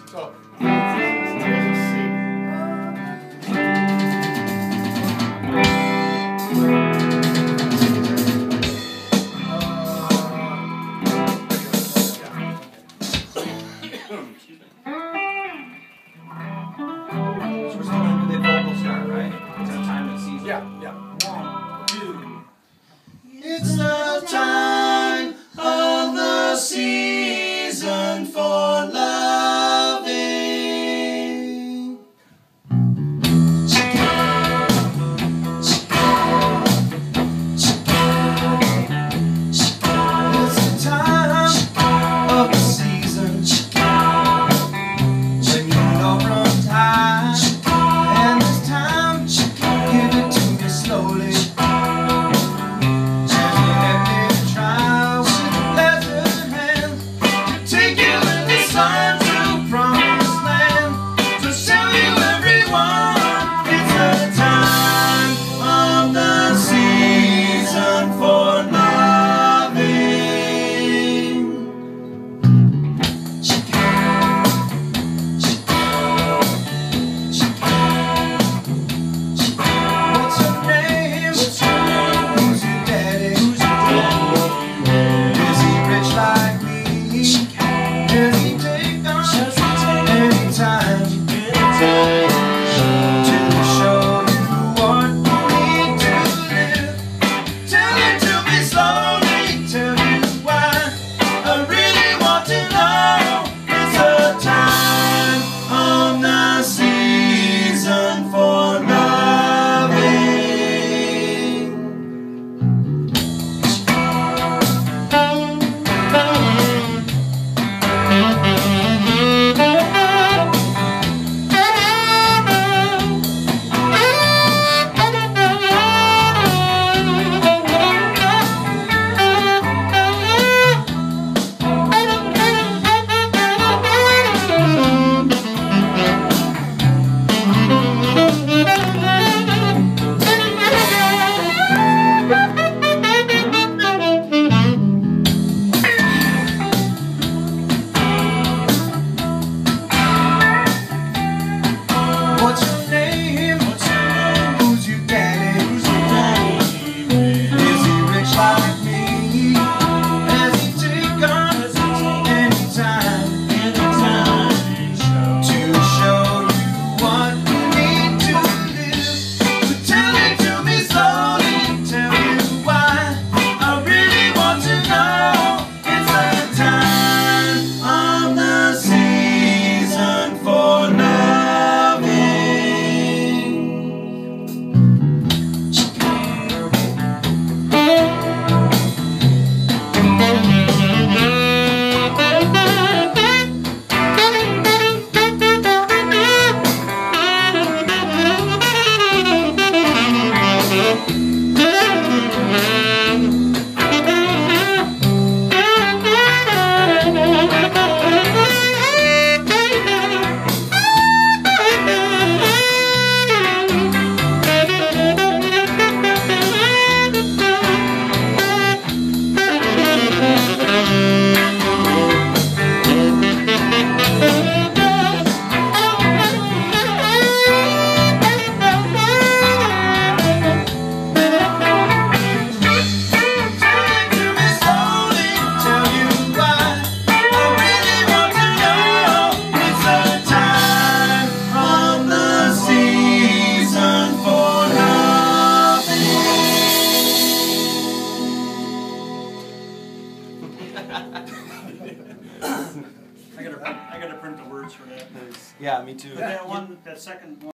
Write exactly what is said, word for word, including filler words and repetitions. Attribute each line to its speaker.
Speaker 1: So, there's a C. Yeah, yeah. One, two.
Speaker 2: It's the time of the season for loving. It's the time of the season when you love runs high, and this time give it to me slowly. What's your name? What's your name? Who's your daddy? Who's your daddy? Is he rich like me? Has he taken any time to show you what you need to live? But tell it to me slowly, tell you why. I really want to know. It's the time of the season for love.
Speaker 3: I gotta, I gotta print the words for that.
Speaker 2: Yeah, me too.
Speaker 3: That one, that second one.